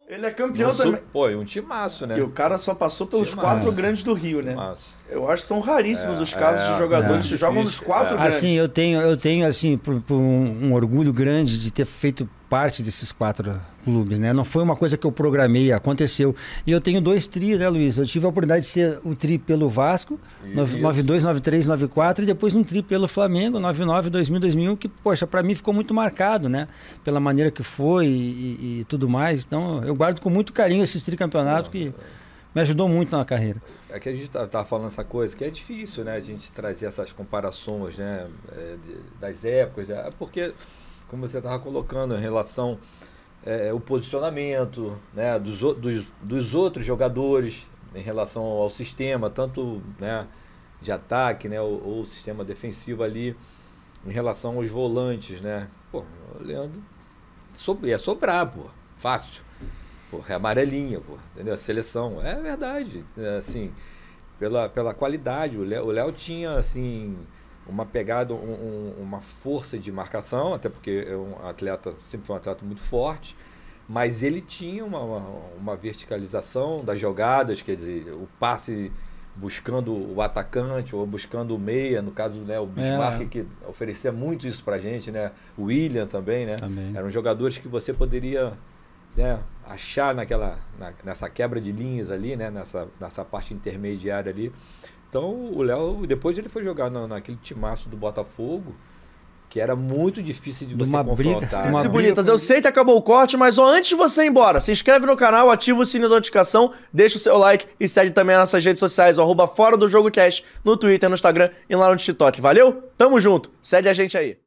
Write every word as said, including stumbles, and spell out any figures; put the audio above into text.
Ele é campeão Não sou- também. Pô, é um timaço, né? E o cara só passou pelos Timaço. quatro grandes do Rio, né? Timaço. Eu acho que são raríssimos É, os casos é, de jogadores é. que jogam nos Difícil, quatro é. grandes. Assim, eu tenho, eu tenho assim, por, por um, um orgulho grande de ter feito parte desses quatro clubes, né? Não foi uma coisa que eu programei, aconteceu. E eu tenho dois tri, né, Luiz? Eu tive a oportunidade de ser o tri pelo Vasco, Isso. noventa e dois, noventa e três, noventa e quatro, e depois um tri pelo Flamengo, noventa e nove, dois mil, dois mil e um, que, poxa, pra mim ficou muito marcado, né? Pela maneira que foi e, e- e tudo mais. Então, eu guardo com muito carinho esses tricampeonatos que me ajudou muito na carreira. É que a gente tá, tá falando essa coisa, que é difícil, né? A gente trazer essas comparações, né? é, de- das épocas, é, porque, como você estava colocando, em relação é, o posicionamento, né? Dos, o- dos, dos outros jogadores em relação ao sistema, tanto, né? De ataque, né? Ou, ou o sistema defensivo ali, em relação aos volantes, né? Pô, o Leandro so- ia sobrar, pô, fácil. Pô, é amarelinha, pô, entendeu? A seleção, é verdade, é, assim, pela, pela qualidade, o Léo, o Léo tinha, assim, uma pegada, um- um- uma força de marcação, até porque é um atleta, sempre foi um atleta muito forte, mas ele tinha uma, uma, uma verticalização das jogadas, quer dizer, o passe buscando o atacante ou buscando o meia, no caso, né, o Bismarck, É. que oferecia muito isso pra gente, né, o William também, né, Também. eram jogadores que você poderia, né, achar naquela, na- nessa quebra de linhas ali, né, nessa, nessa parte intermediária ali. Então o Léo, depois ele foi jogar na, naquele timaço do Botafogo, que era muito difícil de De você uma briga, confrontar. de uma Se né? briga bonitas, com- eu sei que acabou o corte, mas ó, antes de você ir embora, se inscreve no canal, ativa o sininho da notificação, deixa o seu like e segue também as nossas redes sociais, ó, arroba Fora do Jogo Cast, no Twitter, no Instagram e lá no TikTok. Valeu? Tamo junto. Segue a gente aí.